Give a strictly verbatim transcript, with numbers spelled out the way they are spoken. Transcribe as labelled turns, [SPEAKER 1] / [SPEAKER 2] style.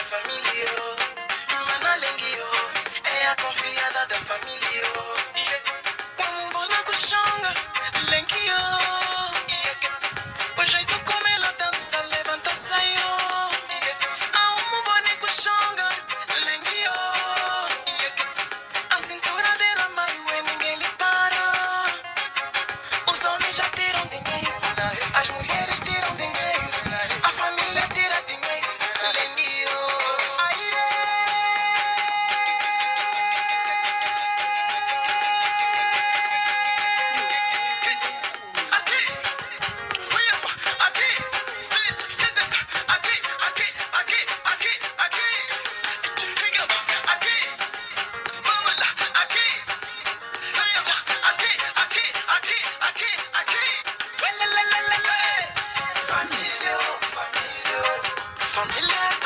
[SPEAKER 1] família. Mana lengio, é a confiada da família. Como bola cuxonga, lengio. O jeito como ela dança, levanta, saiu. A uma bola cuxonga, lengio. A cintura dela meio e ninguém lhe para. Os homens já tiram dinheiro, as mulheres tiram dinheiro, a família tira dinheiro. Lengio, aie. Aqui, uiapa, aqui, sit, aqui, aqui, aqui, aqui, aqui. Uiapa, aqui, vamos lá, aqui. Uiapa, aqui, aqui, aqui, aqui, aqui. Ué, lê, lê, lê, lê, lê. Família, família, família.